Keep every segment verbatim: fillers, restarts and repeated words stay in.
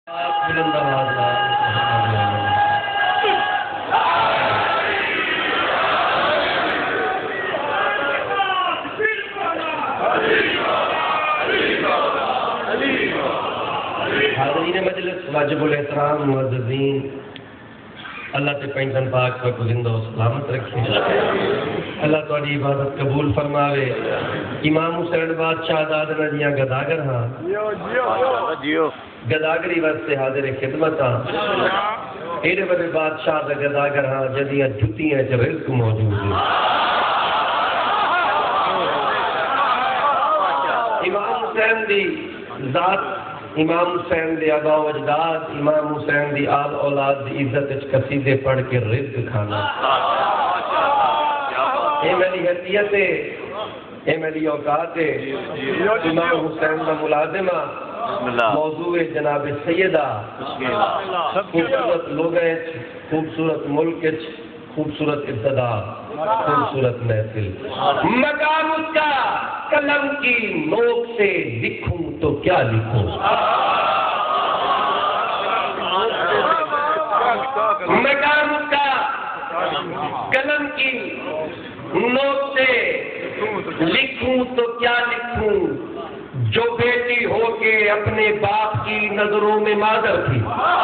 حاضرین مجلس واجب الاحترام معززین، اللہ تے پینتن پاک پر کو زندہ و سلامت رکھے، اللہ تاری عبادت قبول فرماوے۔ امام حسین بادشاہ دادنا دیاں گداگر ہاں گداگری واسطے حاضر خدمت ہاں، ایڈے بڑے بادشاہ دا گداگر ہاں جدیاں جتیاں چ رزق موجود ہے۔ امام حسین دی ذات، امام حسین دے آبا و اجداد، امام حسین دی آل اولاد دی عزت اچ قصیدے پڑھ کے رزق کھانا، اے میری حیثیت ہے، اے میری اوقات ہے۔ امام حسین دا ملازمہ موضوع جناب سیدہ، خوبصورت لوگیں، خوبصورت ملک، خوبصورت ابتدا، خوبصورت محفل۔ مقام اس کا قلم کی نوک سے لکھوں تو کیا لکھوں، مقام اس کا قلم کی نوک سے لکھوں تو کیا لکھوں، جو بیٹی ہو کے اپنے باپ کی نظروں میں مادر تھی،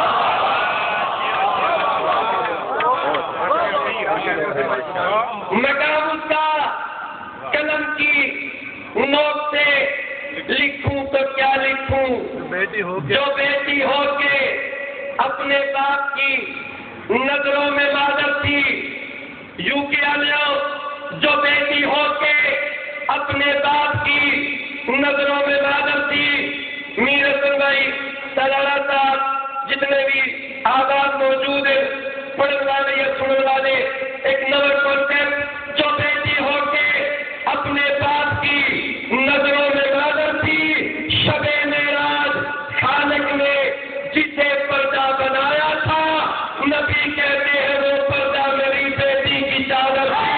مقام اس کا قلم کی نوک سے لکھوں تو کیا لکھوں، جو بیٹی ہو کے اپنے باپ کی نظروں میں مادر تھی، یوں کیا لو جو بیٹی ہو کے اپنے باپ کی نظروں میں مادر تھی۔ میر حسن بھائی سلالہ صاحب جتنے بھی آباد موجود ہیں، پڑھنے والے یا سننے والے، ایک نور کانسیپٹ، جو بیٹی ہو کے اپنے باپ کی نظروں میں مادر تھی، شب معراج خالق نے جسے پردہ بنایا تھا، نبی کہتے ہیں وہ پردہ میری بیٹی کی چادر ہے۔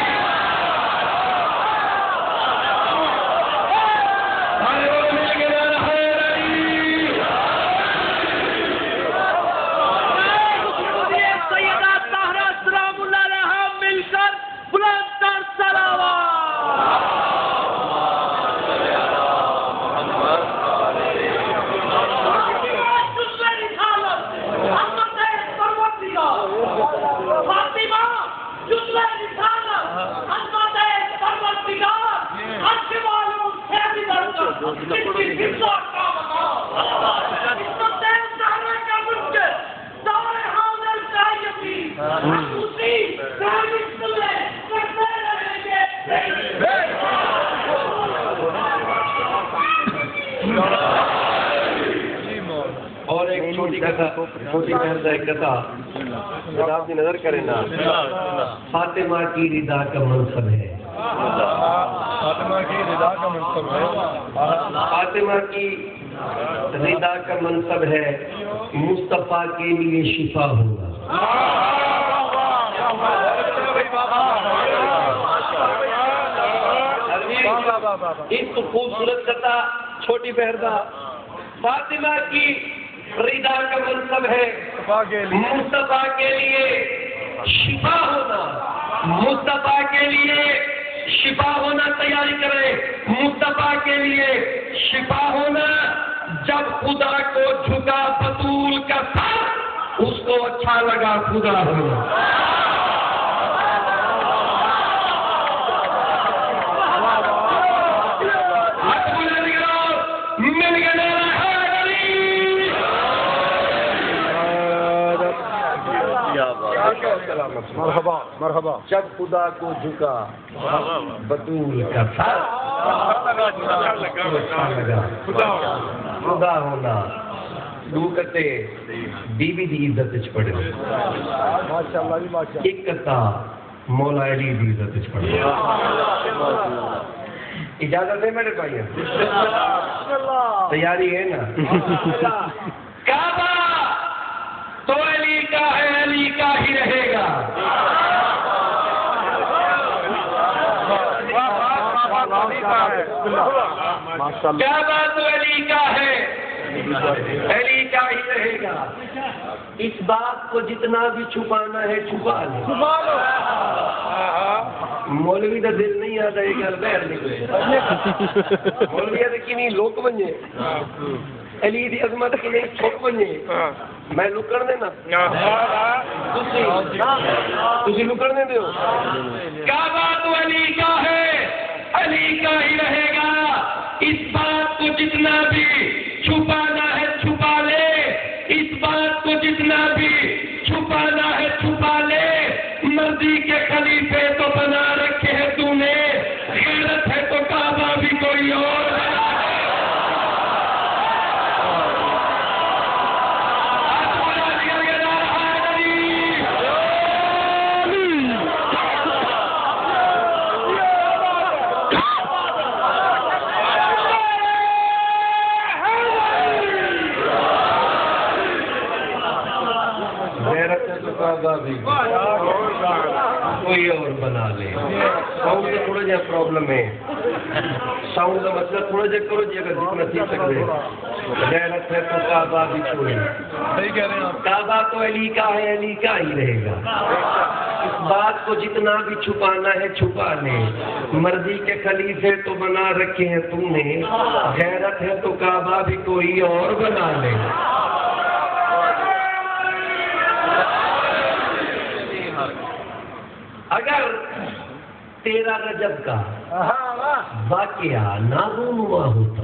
اور ایک چھوٹی کتھا، چھوٹی کہتا ہے کتھا آپ کی نظر کریں نا، فاطمہ کی رضا کا منصب ہے، فاطمہ کی رضا کا منصب ہے، فاطمہ کی رضا کا منصب ہے، مصطفیٰ کے لیے شفا ہوگا۔ اس کو خوبصورت کتھا چھوٹی بہردا، فاطمہ کی رضا کا منصب ہے، مصطفیٰ کے لیے شفا ہونا، مصطفیٰ کے لیے شفا ہونا، تیاری کرے، مصطفیٰ کے لیے شفا ہونا۔ جب خدا کو جھکا بطول کا سر، اس کو اچھا لگا خدا ہونا۔ مرحبا مرحبا۔ جب خدا کو جھکا بطول کا سر، خدا ہونا۔ دوکتے بی بی دی عزت اچ پڑے، ماشاءاللہ جی ماشاءاللہ۔ ایک کتا مولا علی دی عزت اچ پڑے۔ اجازت ہے میرے بھائی؟ تیاری ہے نا؟ کعبہ تو علی کا ہے، علی کا ہی رہے گا۔ کعبہ تو علی کا ہے، علی کا ہی رہے گا۔ اس بات کو جتنا بھی چھپانا ہے چھپا لے. مولوی کا دل نہیں آتا یہ گل باہر نکلے. مولوی آتے کی نہیں لوک بنے علی دی عظمت کی نہیں چھپ بنے. میں لکڑ دینا تھی لکڑ دے دو. کعبہ تو علی کا ہے علی کا ہی رہے گا. اس بات کو جتنا بھی چھپانا ہے چھپا لے. اس بات کو جتنا بھی چھپانا ہے چھپا لے. مرضی کے خلیفے تو بنا رکھے ہیں تو نے. غیرت ہے تو کعبہ بھی کوئی اور ہے. کوئی اور بنا لے. ساؤنڈ کا تھوڑا جہا پرابلم ہے. ساؤنڈ کا مسئلہ تھوڑا جہا کرو جی اگر جتنا سیکھ سکتے. غیرت ہے تو کعبہ بھی چھوڑے. کعبہ تو علی کا ہے علی کا ہی رہے گا. اس بات کو جتنا بھی چھپانا ہے چھپا لے. مرضی کے خلیفے تو بنا رکھے ہیں تم نے. غیرت ہے تو کعبہ بھی کوئی اور بنا لے. اگر تیرا رجب کا واقعہ نارونما ہوتا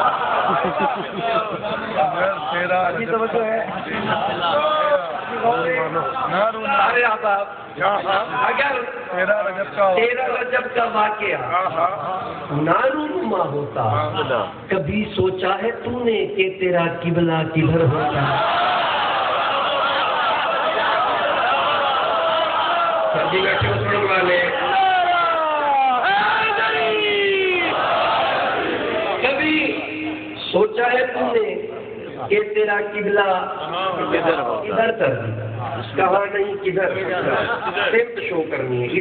اگر تیرا رجب کا واقعہ نارونما ہوتا کبھی سوچا ہے تو نے کہ تیرا قبلہ کدھر ہوتا. والے کبھی سوچا ہے تم نے کہ تیرا قبلہ کدھر کر دی. کہاں نہیں کدھر سمت شو کرنی ہے.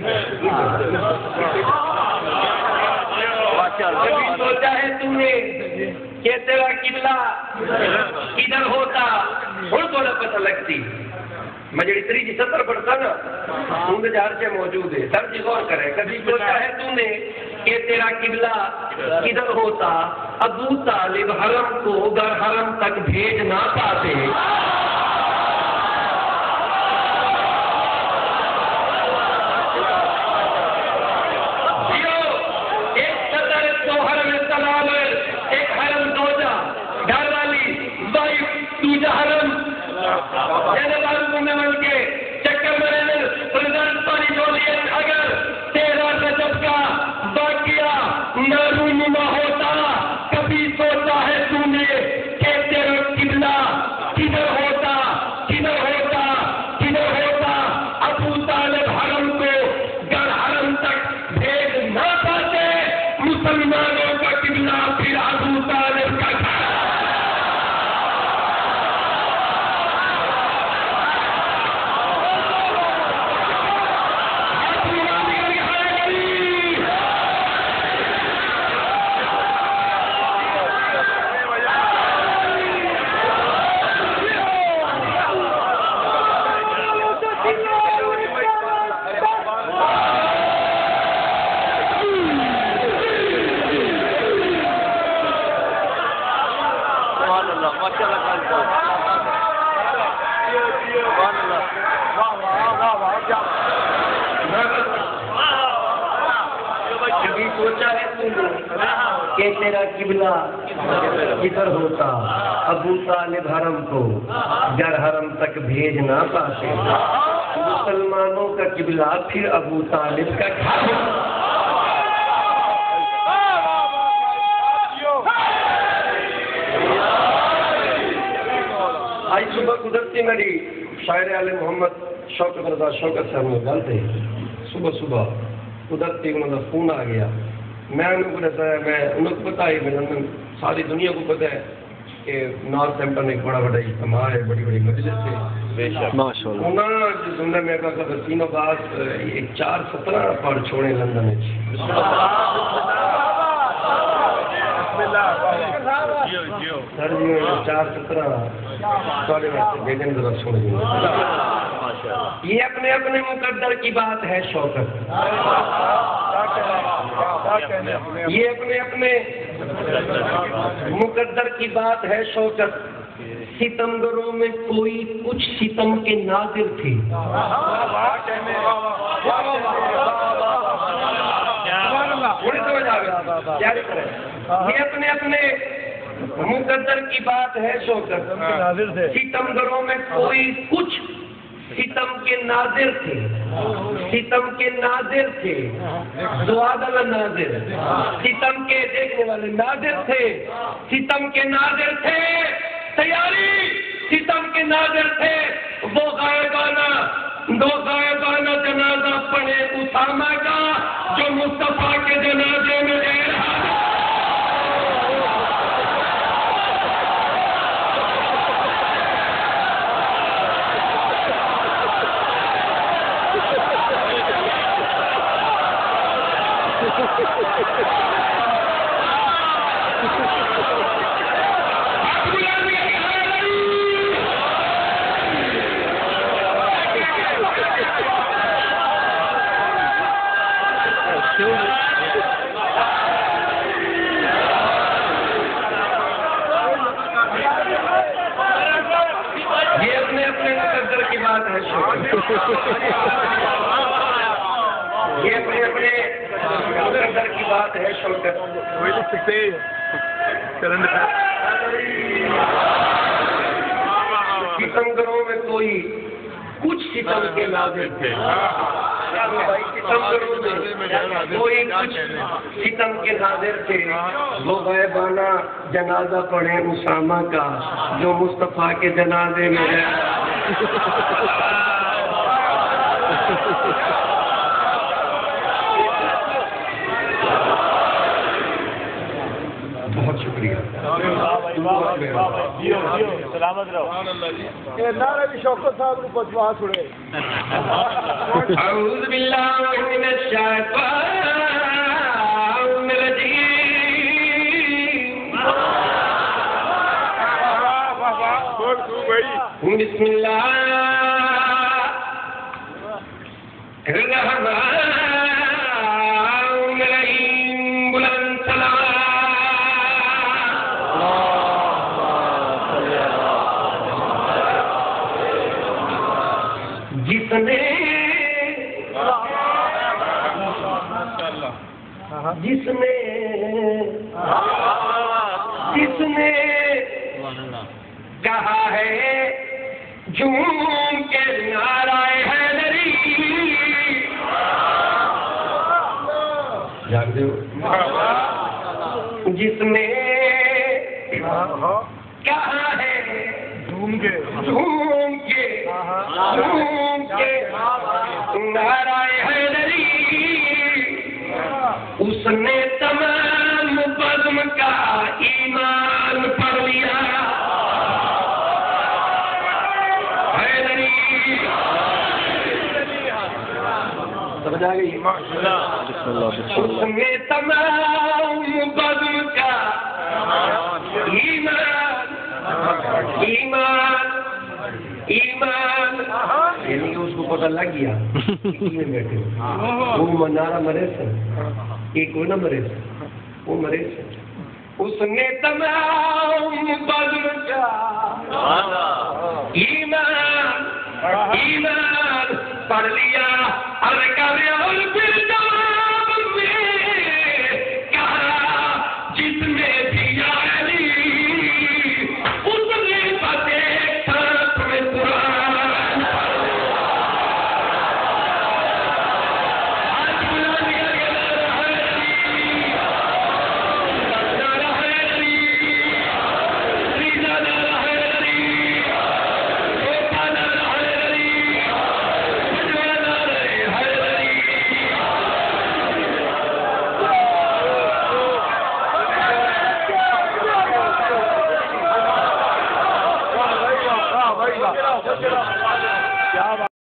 کبھی سوچا ہے تم نے کہ تیرا قبلہ کدھر ہوتا. ہوں تھوڑا پتہ لگتی. میں جڑی تری جی ستر پڑھتا نا ان کے ہر سے موجود ہے. سر جی غور کرے. کبھی سوچا ہے تو نے کہ تیرا قبلہ کدھر ہوتا. ابو طالب حرم کو گر حرم تک بھیج نہ پاتے. ایک صدر دو حرم سلام ایک حرم دو جا گھر والی وائف دوجا حرم کے چکر میں رزلٹ پانی بولیے. اگر تیرا رجب کا واقعہ نارونما ہوتا کبھی سوچا ہے تو نے کہ تیرا قبلہ کدھر ہوتا کدھر ہوتا کدھر ہوتا. ابو طالب حرم کو گر حرم تک بھیج نہ پاتے. مسلمانوں کا قبلہ پھر ابو طالب کا گھر. کبھی سوچا ہے کہ تیرا قبلہ کدھر ہوتا. ابو طالب حرم کو گر حرم تک بھیج نہ پاتے. مسلمانوں کا قبلہ پھر ابو طالب کا گھر. آج صبح گزرتی میری شاعر علی محمد شوکت رضا شوکت صاحب میں گل تھے. صبح صبح قدرتی انہوں کا فون آ گیا. میں انہوں کو بتایا میں انہوں کو پتا ہے میں ساری دنیا کو پتا ہے کہ نارتھ ہیمپٹن ایک بڑا بڑا اجتماع ہے. بڑی بڑی مجلس ہے. انہوں نے میں کہا کہ تینوں بات ایک چار سترہ پڑھ چھوڑے لندن. سر جی چار سترہ بھیجن ذرا سن یہ اپنے اپنے مقدر کی بات ہے شوکت، یہ اپنے اپنے مقدر کی بات ہے شوکت، ستمگروں میں کوئی کچھ ستم کے ناظر تھے، یہ اپنے اپنے مقدر کی بات ہے شوکت، ستمگروں میں کوئی کچھ ستم کے ناظر تھے، ستم کے ناظر تھے، دعادل ناظر، ستم کے دیکھنے والے ناظر تھے، ستم کے ناظر تھے، تیاری ستم کے ناظر تھے، وہ غائبانہ دو غائبانہ جنازہ پڑھے اسامہ کا جو مصطفیٰ کے جنازے میں غیر حاضر۔ یہ اپنے اپنے مقدر کی بات ہے یہ اپنے اپنے مقدر کی بات ہے شوکت، ستمگروں میں کوئی کچھ ستم کے ناظر تھے، ستمگروں میں کوئی کچھ ستم کے ناظر تھے، وہ غائبانہ جنازہ پڑھے اسامہ کا جو مصطفیٰ کے جنازے میں ہے۔ بہت شکریہ، سلامت رہو۔ نعرہ بھی شوکت صاحب کو پچوا چھوڑے۔ اعوذ باللہ من الشیطان الرجیم، بسم اللہ الرحمن الرحیم، بلند سلام۔ جس نے جس نے جس نے کہا ہے جھوم کے نعرہ حیدری، جانتے ہو جس نے کہا ہے جھوم کے جھوم کے جھوم کے نعرہ حیدری، اس نے تمام بزم کا ایمان پڑھ لیا۔ حیدری سمجھ آ گئی؟ اس نے تمام بزم کا ایمان ایمان ایمان یعنی کہ اس کو پتہ لگ گیا میں بیٹھے وہ منارا مرے سے ایک وہ نہ مرے سے وہ مرے سے اس نے تمام بزم کا ایمان ایمان پڑھ لیا۔ اور